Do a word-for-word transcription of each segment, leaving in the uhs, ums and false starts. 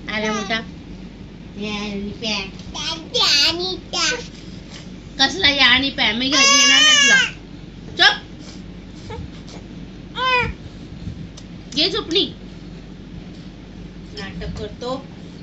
आला मोठा कसला या आणि पॅ मी घेणार नाही तुला. चप घे झोपणी. नाटक करतो.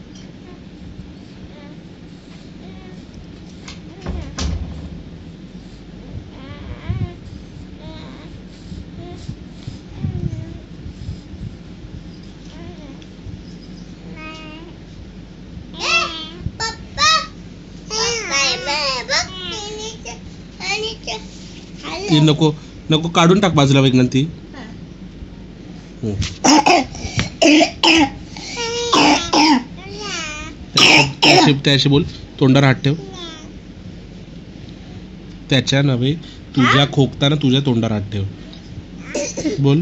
ती नको नको काढून टाक बाजूला विज्ञान. ती त्याशी बोल. तोंडावर हात ठेव. त्याच्या नव्हे तुझ्या खोकताना तुझ्या तोंडावर हात ठेव. बोल.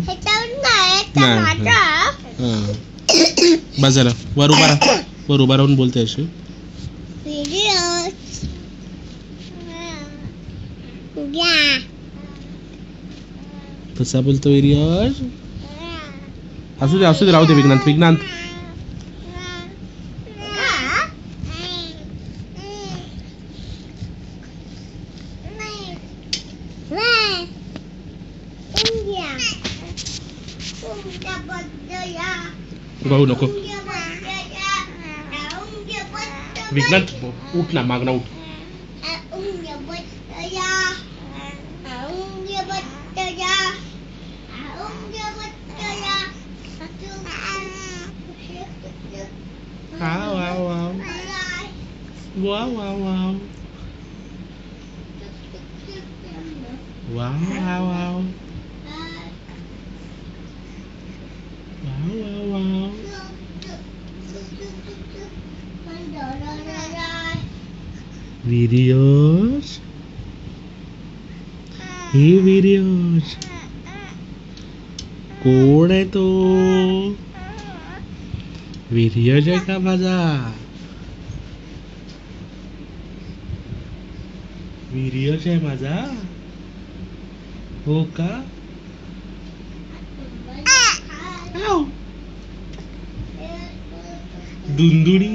बस झालं. वर उभा राहा. वर उभा राहून बोलते अशी. कसा बोलतो विर्याज. असू दे असू दे राहू दे विज्ञान विज्ञान. भाऊ नको विज्ञान. उठ ना मागना उठ. Wow, wow, wow. Wow, wow, wow. Wow, wow, wow. Wow, wow, wow. Viryaj. Hey Viryaj. कोण आहे तो. विर्याज आहे का माझा. विर्याज आहे माझा. हो का. दुंदुडी.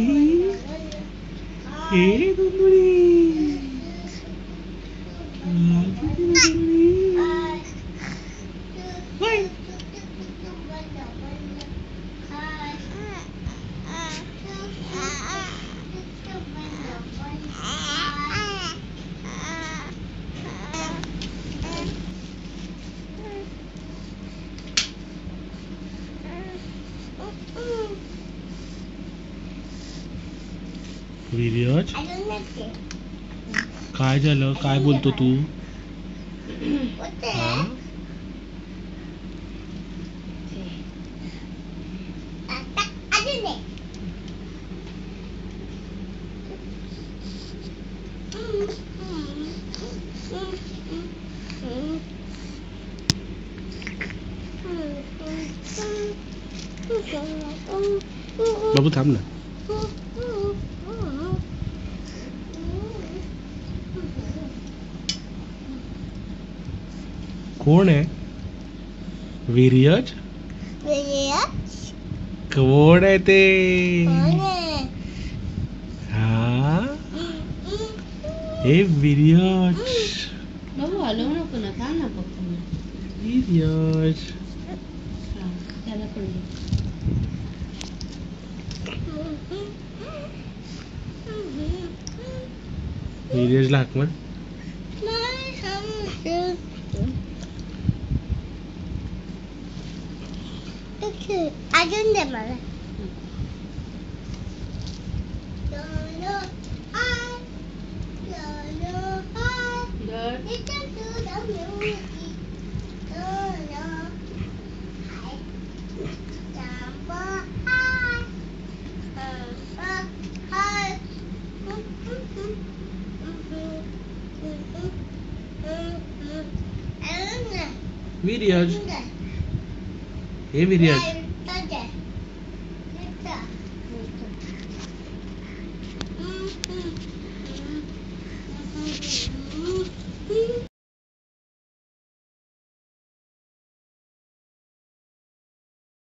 हे दुंदुडी. विर्याज काय झालं. काय बोलतो तू. बाबू थांब ना. कोण आहे. विर्याज. कोण आहे ते. हा हे विर्याज. बाबू हलवू नको ना. थांब ना फक्त. विर्याज. त्याला पण विर्याजला हाक मार. अजून दे मला. विर्याज. हे विर्याज.